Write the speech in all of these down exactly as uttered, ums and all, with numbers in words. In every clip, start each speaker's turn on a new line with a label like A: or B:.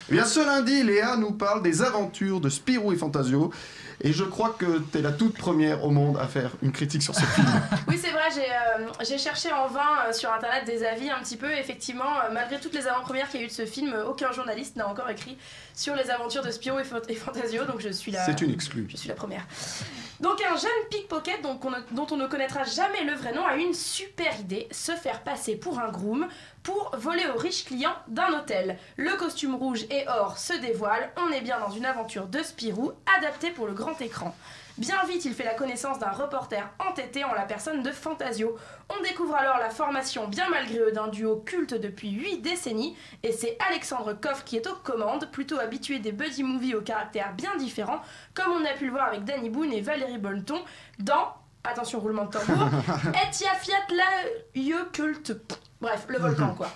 A: Eh bien, ce lundi, Léa nous parle des aventures de Spirou et Fantasio. Et je crois que tu es la toute première au monde à faire une critique sur ce film.
B: Oui, c'est vrai, j'ai euh, j'ai cherché en vain euh, sur internet des avis un petit peu. Effectivement, euh, malgré toutes les avant-premières qu'il y a eu de ce film, euh, aucun journaliste n'a encore écrit sur les aventures de Spirou et, Fa et Fantasio. Donc je suis la,
A: c'est une exclue.
B: Je suis la première. Donc un jeune pickpocket donc on, dont on ne connaîtra jamais le vrai nom a une super idée, se faire passer pour un groom pour voler aux riches clients d'un hôtel. Le costume rouge et or se dévoile, on est bien dans une aventure de Spirou adaptée pour le grand écran. Bien vite, il fait la connaissance d'un reporter entêté en la personne de Fantasio. On découvre alors la formation, bien malgré eux, d'un duo culte depuis huit décennies, et c'est Alexandre Coffre qui est aux commandes, plutôt habitué des buddy movies au caractère bien différent, comme on a pu le voir avec Danny Boone et Valérie Bonneton dans, attention roulement de tambour, Etia Fiat la culte. Bref, le volcan quoi.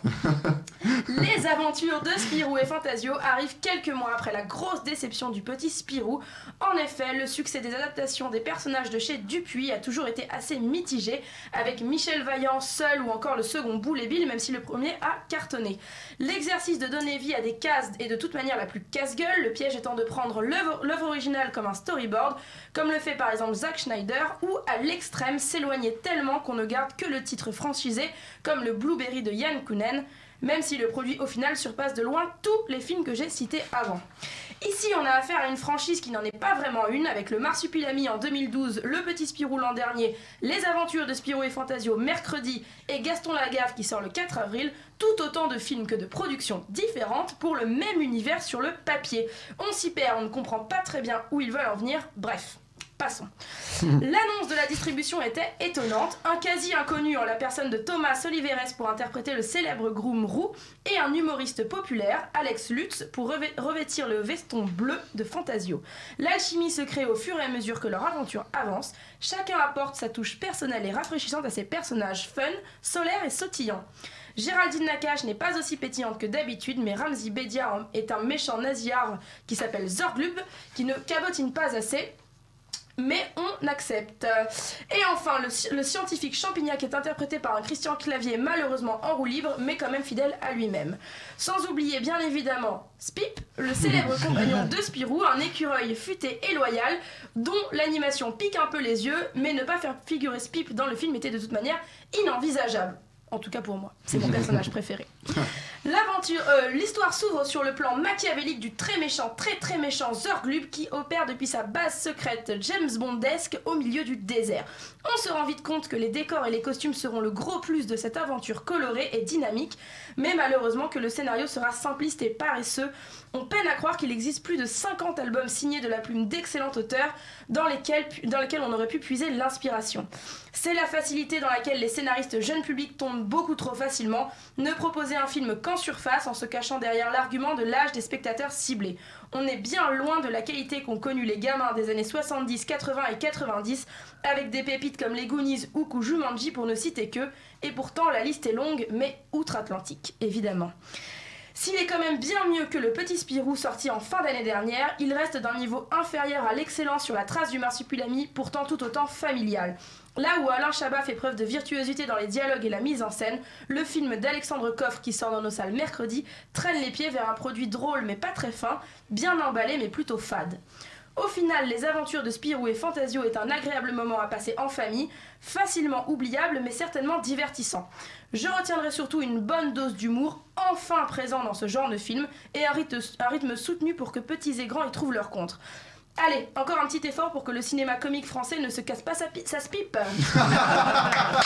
B: Les aventures de Spirou et Fantasio arrivent quelques mois après la grosse déception du petit Spirou. En effet, le succès des adaptations des personnages de chez Dupuis a toujours été assez mitigé, avec Michel Vaillant seul ou encore le second Boule et Bill, même si le premier a cartonné. L'exercice de donner vie à des cases est de toute manière la plus casse-gueule, le piège étant de prendre l'œuvre originale comme un storyboard, comme le fait par exemple Zack Schneider, ou à l'extrême s'éloigner tellement qu'on ne garde que le titre franchisé, comme le Blueberry de Yann Kounen, même si le produit au final surpasse de loin tous les films que j'ai cités avant. Ici, on a affaire à une franchise qui n'en est pas vraiment une, avec le Marsupilami en deux mille douze, le Petit Spirou l'an dernier, les aventures de Spirou et Fantasio mercredi, et Gaston Lagaffe qui sort le quatre avril, tout autant de films que de productions différentes pour le même univers sur le papier. On s'y perd, on ne comprend pas très bien où ils veulent en venir, bref. Passons. L'annonce de la distribution était étonnante. Un quasi-inconnu en la personne de Thomas Oliveres pour interpréter le célèbre groom roux et un humoriste populaire, Alex Lutz, pour revê revêtir le veston bleu de Fantasio. L'alchimie se crée au fur et à mesure que leur aventure avance. Chacun apporte sa touche personnelle et rafraîchissante à ses personnages fun, solaires et sautillants. Géraldine Nakache n'est pas aussi pétillante que d'habitude, mais Ramzi Bedia est un méchant naziard qui s'appelle Zorglub, qui ne cabotine pas assez. Mais on accepte. Et enfin, le, le scientifique Champignac est interprété par un Christian Clavier malheureusement en roue libre, mais quand même fidèle à lui-même. Sans oublier bien évidemment Spip, le célèbre compagnon de Spirou, un écureuil futé et loyal, dont l'animation pique un peu les yeux, mais ne pas faire figurer Spip dans le film était de toute manière inenvisageable. En tout cas pour moi, c'est mon personnage préféré. L'aventure, euh, l'histoire s'ouvre sur le plan machiavélique du très méchant, très très méchant Zorglub qui opère depuis sa base secrète James Bondesque au milieu du désert. On se rend vite compte que les décors et les costumes seront le gros plus de cette aventure colorée et dynamique, mais malheureusement que le scénario sera simpliste et paresseux. On peine à croire qu'il existe plus de cinquante albums signés de la plume d'excellents auteurs dans lesquels, dans lesquels on aurait pu puiser l'inspiration. C'est la facilité dans laquelle les scénaristes jeunes publics tombent beaucoup trop facilement, ne proposer un film qu'en surface en se cachant derrière l'argument de l'âge des spectateurs ciblés. On est bien loin de la qualité qu'ont connue les gamins des années soixante-dix, quatre-vingts et quatre-vingt-dix, avec des pépites comme les Goonies ou Jumanji pour ne citer que, et pourtant la liste est longue, mais outre-Atlantique, évidemment. S'il est quand même bien mieux que le Petit Spirou sorti en fin d'année dernière, il reste d'un niveau inférieur à l'excellence sur la trace du Marsupilami, pourtant tout autant familial. Là où Alain Chabat fait preuve de virtuosité dans les dialogues et la mise en scène, le film d'Alexandre Coffre qui sort dans nos salles mercredi traîne les pieds vers un produit drôle mais pas très fin, bien emballé mais plutôt fade. Au final, les aventures de Spirou et Fantasio est un agréable moment à passer en famille, facilement oubliable mais certainement divertissant. Je retiendrai surtout une bonne dose d'humour, enfin présent dans ce genre de film, et un rythme, un rythme soutenu pour que petits et grands y trouvent leur compte. Allez, encore un petit effort pour que le cinéma comique français ne se casse pas sa, sa spipe.